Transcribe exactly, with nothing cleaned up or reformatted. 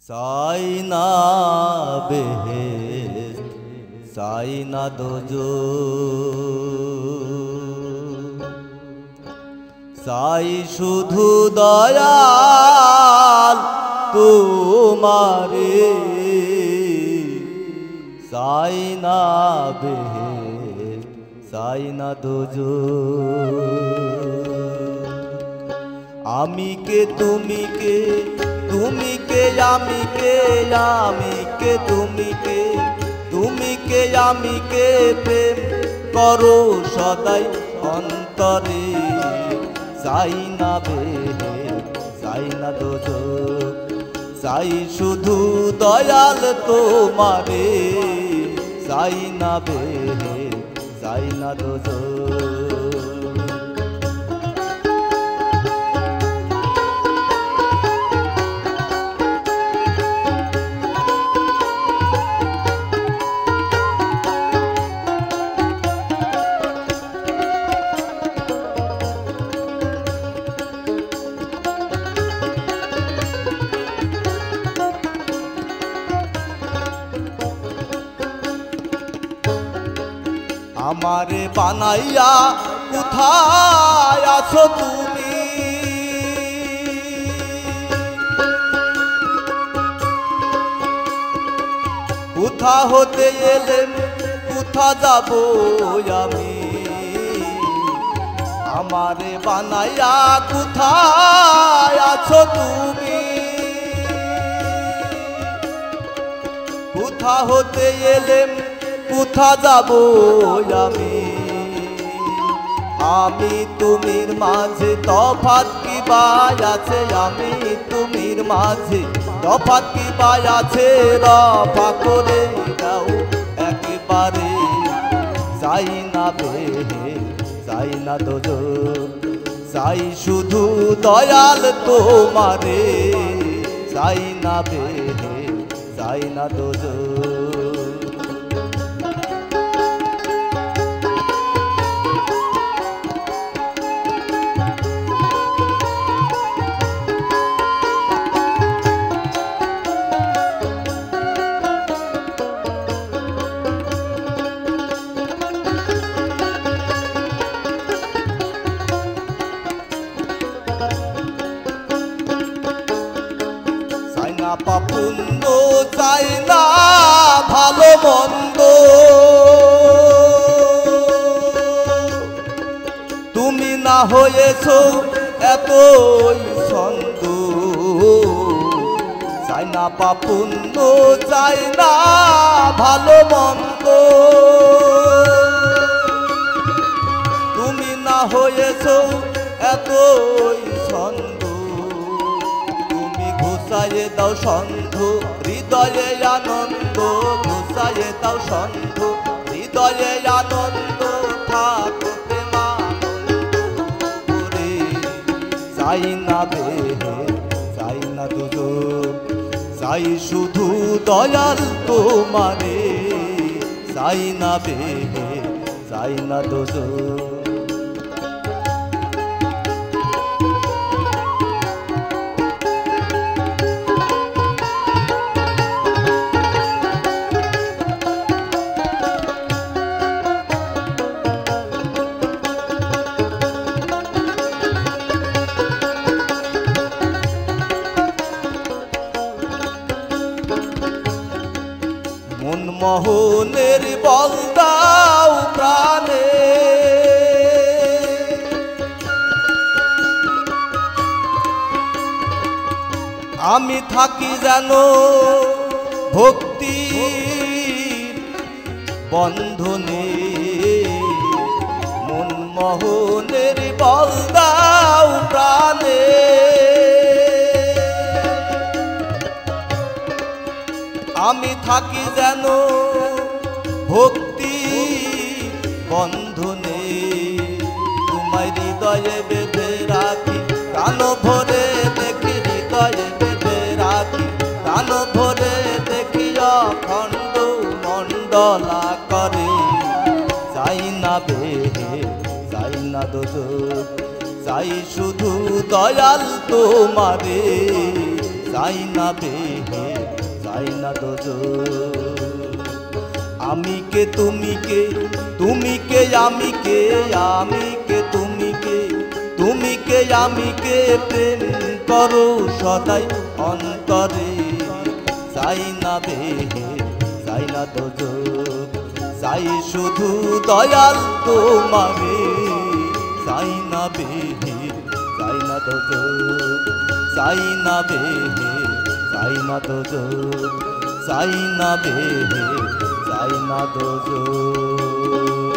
চাই না বেহেশত, চাই না দোজখ, চাই শুধু দয়াল তোমারে। চাই না বেহেশত, চাই না দোজখ। আমি কে তুমি কে, তুমি কে আমি কে, আমি কে তুমি কে, তুমি কে আমি কে, প্রেম করো সদাই অন্তরে। চাই না বেহেশত, চাই না দোজখ, চাই শুধু দয়াল তোমারে। চাই না বেহেশত, চাই না দোজখ। আমারে বানাইয়া কোথায় আছো তুমি, কোথা হতে এলেন কোথা যাব আমি। আমারে বানাইয়া কোথায় আছো তুমি, কোথা হতে এলেন কোথা যাব আমি। আমি তুমির মাঝে তফাৎ কি বাই আছে, আমি তুমির মাঝে তফাৎ কি বাই আছে। রফা করে দাও একেবারে। চাই না বেহেশত, চাই না দোজখ, চাই শুধু দয়াল তোমারে। চাই না বেহেশত, চাই না দোজখ। পাপুণ্য চাই না ভালো মন্দ, তুমি না হয়েছ এতই ছন্দ। চাই না পাপুণ্য চাই না ভালো মন্দ, তুমি না হয়েছ এতই ছন্দ। ঘুষায়ে দাও সন্ধ হৃদয়ে আনন্দ, ঘুষায়ে দাও সন্ধ হৃদয়ে আনন্দ। থাকো প্রেমানন্দ করে। চাই না বেহেশত, চাই না দোজখ, চাই শুধু দয়াল তোমারে। চাই না বেহেশত, চাই না দোজখ। মনমোহনের বল দাও প্রাণে, আমি থাকি যেন ভক্তির বন্ধনে। মনমোহনের বল দাও প্রাণে, আমি থাকি যেন ভক্তি বন্ধনে। তোমায় হৃদয়ে বেঁধে রাখি, প্রাণ ভরে দেখি হৃদয়ে বেঁধে রাখি, প্রাণ ভরে দেখি অখণ্ড মণ্ডলা করে। চাই না বেহেশত, চাই না দোজখ, চাই শুধু দয়াল তোমারে। যাই না বেহে যাই না দোজখ। আমি কে তুমি কে তুমি কে আমি কে আমি কে তুমি কে তুমি কে আমি কে প্রেম করো সদাই অন্তরে যাই না বেহে যাই না দোজখ। চাই শুধু দয়াল তোমারে চাই না বেহে চাই না দোজখ। চাই না বেহে চাই না দোজখ। চাই না বেহে চাই না দোজখ।